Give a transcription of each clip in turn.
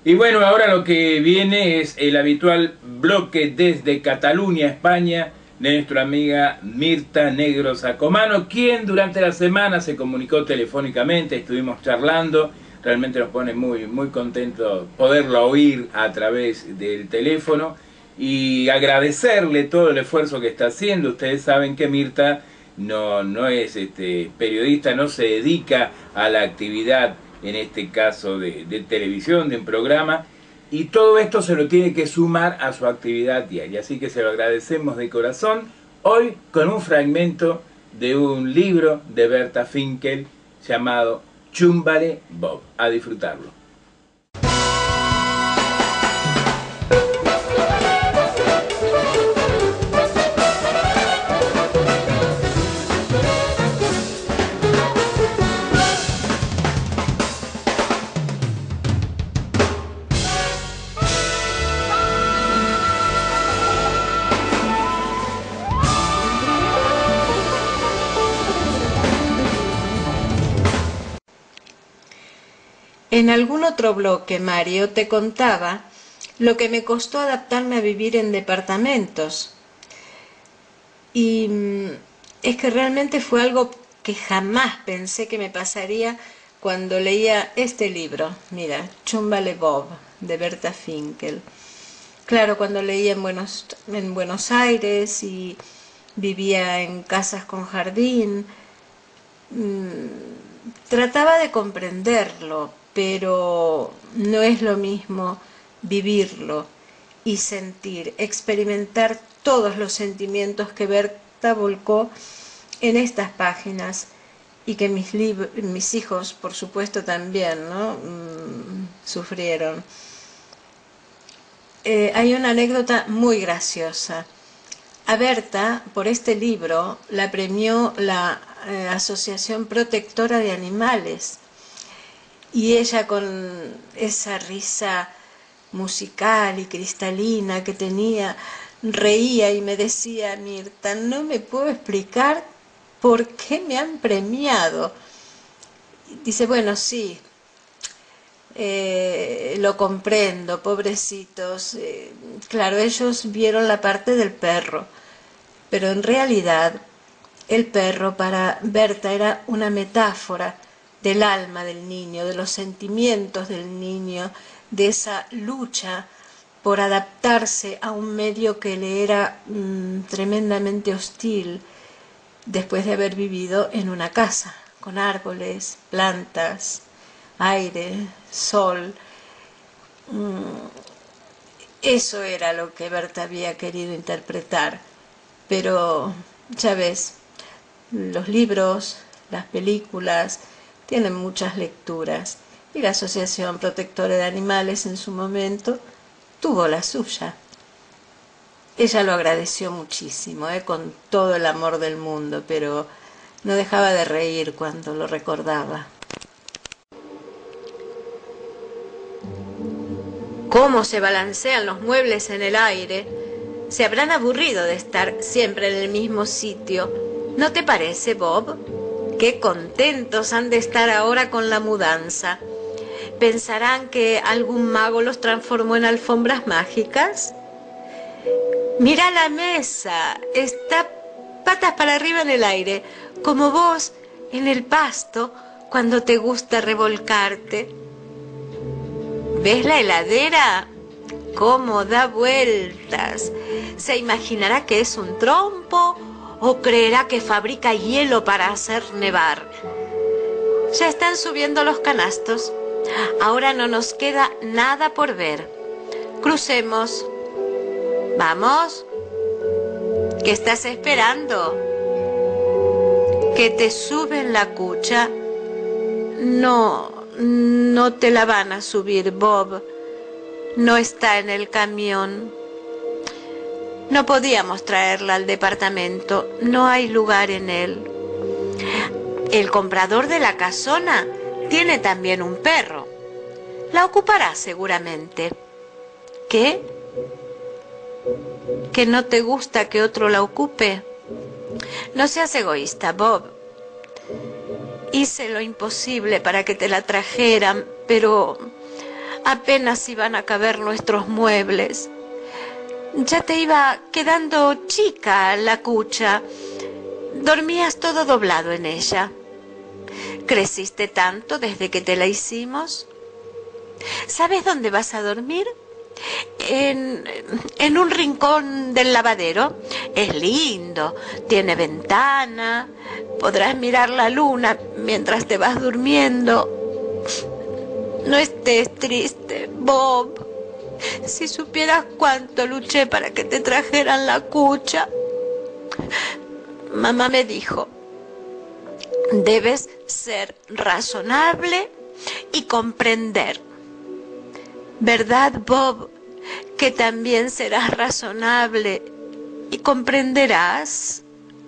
Y bueno, ahora lo que viene es el habitual bloque desde Cataluña, España, de nuestra amiga Mirta Negro Sacomano, quien durante la semana se comunicó telefónicamente, estuvimos charlando, realmente nos pone muy contento poderla oír a través del teléfono y agradecerle todo el esfuerzo que está haciendo. Ustedes saben que Mirta no es periodista, no se dedica a la actividad, en este caso de televisión, de un programa, y todo esto se lo tiene que sumar a su actividad diaria. Así que se lo agradecemos de corazón, hoy con un fragmento de un libro de Berta Finkel llamado Chúmbale Bob. A disfrutarlo. En algún otro bloque, Mario, te contaba lo que me costó adaptarme a vivir en departamentos. Y es que realmente fue algo que jamás pensé que me pasaría cuando leía este libro. Mira, Chúmbale Bob, de Berta Finkel. Claro, cuando leía en Buenos Aires y vivía en casas con jardín, trataba de comprenderlo, pero no es lo mismo vivirlo y sentir, experimentar todos los sentimientos que Berta volcó en estas páginas y que mis hijos, por supuesto, también, ¿no? Sufrieron. Hay una anécdota muy graciosa. A Berta, por este libro, la premió la Asociación Protectora de Animales. Y ella, con esa risa musical y cristalina que tenía, reía y me decía: Mirta, no me puedo explicar por qué me han premiado. Dice, bueno, sí, lo comprendo, pobrecitos. Claro, ellos vieron la parte del perro, pero en realidad el perro para Berta era una metáfora del alma del niño, de los sentimientos del niño, de esa lucha por adaptarse a un medio que le era tremendamente hostil después de haber vivido en una casa, con árboles, plantas, aire, sol. Eso era lo que Berta había querido interpretar, pero ya ves, los libros, las películas, tienen muchas lecturas y la Asociación Protectora de Animales en su momento tuvo la suya. Ella lo agradeció muchísimo, con todo el amor del mundo, pero no dejaba de reír cuando lo recordaba. ¿Cómo se balancean los muebles en el aire? Se habrán aburrido de estar siempre en el mismo sitio. ¿No te parece, Bob? Qué contentos han de estar ahora con la mudanza. ¿Pensarán que algún mago los transformó en alfombras mágicas? Mira la mesa, está patas para arriba en el aire, como vos en el pasto cuando te gusta revolcarte. ¿Ves la heladera? ¿Cómo da vueltas? ¿Se imaginará que es un trompo o creerá que fabrica hielo para hacer nevar? Ya están subiendo los canastos. Ahora no nos queda nada por ver. Crucemos. ¿Vamos? ¿Qué estás esperando? ¿Que te suben la cucha? No te la van a subir, Bob. No está en el camión. No podíamos traerla al departamento. No hay lugar en él. El comprador de la casona tiene también un perro. La ocupará seguramente. ¿Qué? ¿Que no te gusta que otro la ocupe? No seas egoísta, Bob. Hice lo imposible para que te la trajeran, pero Apenas iban a caber nuestros muebles. Ya te iba quedando chica la cucha. Dormías todo doblado en ella. ¿Creciste tanto desde que te la hicimos? ¿Sabes dónde vas a dormir? En un rincón del lavadero. Es lindo, tiene ventana, podrás mirar la luna mientras te vas durmiendo. No estés triste, Bob. Si supieras cuánto luché para que te trajeran la cucha. Mamá me dijo, debes ser razonable y comprender. ¿Verdad, Bob, que también serás razonable y comprenderás?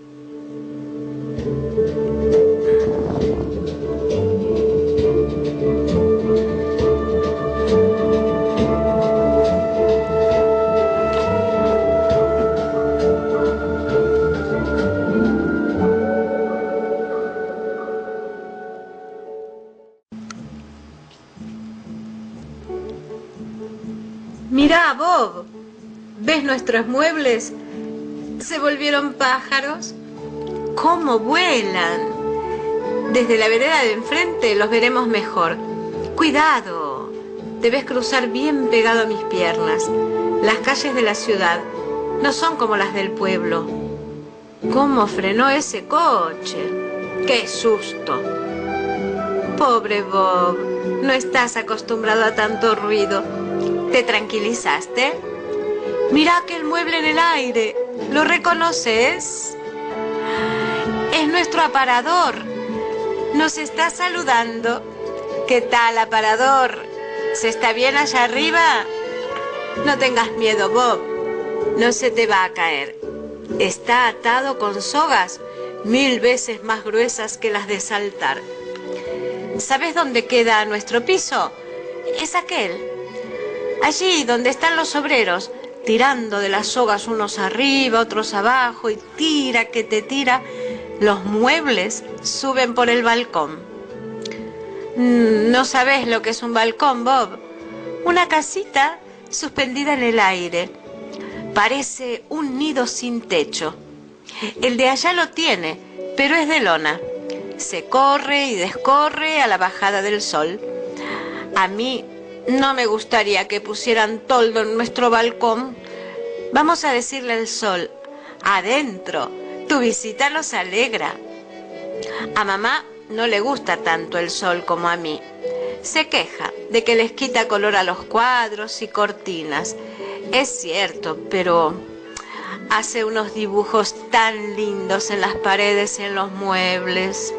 Mirá, Bob, ¿ves nuestros muebles? ¿Se volvieron pájaros? ¿Cómo vuelan? Desde la vereda de enfrente los veremos mejor. Cuidado, debes cruzar bien pegado a mis piernas. Las calles de la ciudad no son como las del pueblo. ¿Cómo frenó ese coche? ¡Qué susto! Pobre Bob, no estás acostumbrado a tanto ruido. ¿Te tranquilizaste? Mira aquel mueble en el aire. ¿Lo reconoces? Es nuestro aparador. Nos está saludando. ¿Qué tal, aparador? ¿Se está bien allá arriba? No tengas miedo, Bob. No se te va a caer. Está atado con sogas 1000 veces más gruesas que las de saltar. ¿Sabes dónde queda nuestro piso? Es aquel. Allí donde están los obreros, tirando de las sogas unos arriba, otros abajo, y tira que te tira, los muebles suben por el balcón. ¿No sabes lo que es un balcón, Bob? Una casita suspendida en el aire. Parece un nido sin techo. El de allá lo tiene, pero es de lona. Se corre y descorre a la bajada del sol. A mí no me gustaría que pusieran toldo en nuestro balcón. Vamos a decirle al sol, adentro, tu visita los alegra. A mamá no le gusta tanto el sol como a mí. Se queja de que les quita color a los cuadros y cortinas. Es cierto, pero hace unos dibujos tan lindos en las paredes y en los muebles.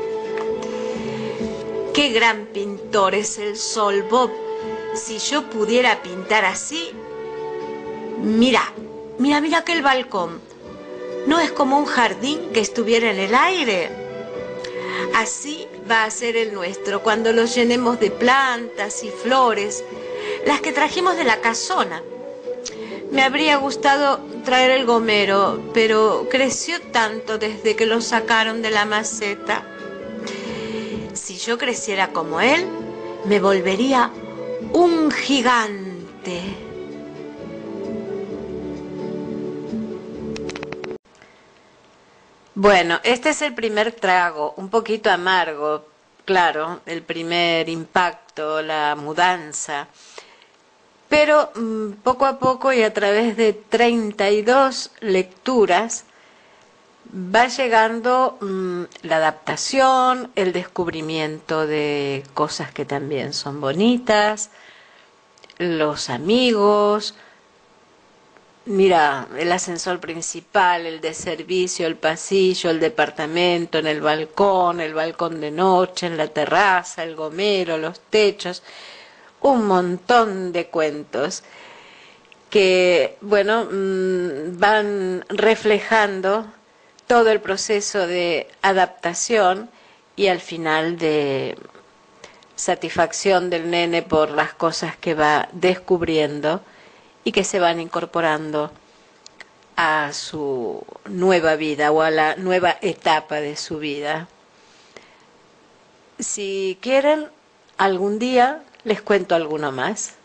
Qué gran pintor es el sol, Bob. Si yo pudiera pintar así... Mira aquel balcón. ¿No es como un jardín que estuviera en el aire? Así va a ser el nuestro cuando lo llenemos de plantas y flores, las que trajimos de la casona. Me habría gustado traer el gomero, pero creció tanto desde que lo sacaron de la maceta. Si yo creciera como él, me volvería un gigante. Bueno, este es el primer trago, un poquito amargo, claro, el primer impacto, la mudanza. Pero poco a poco y a través de 32 lecturas va llegando la adaptación, el descubrimiento de cosas que también son bonitas, los amigos, mira, el ascensor principal, el de servicio, el pasillo, el departamento, en el balcón de noche, en la terraza, el gomero, los techos, un montón de cuentos que, bueno, van reflejando todo el proceso de adaptación y al final de satisfacción del nene por las cosas que va descubriendo y que se van incorporando a su nueva vida o a la nueva etapa de su vida. Si quieren, algún día les cuento alguno más.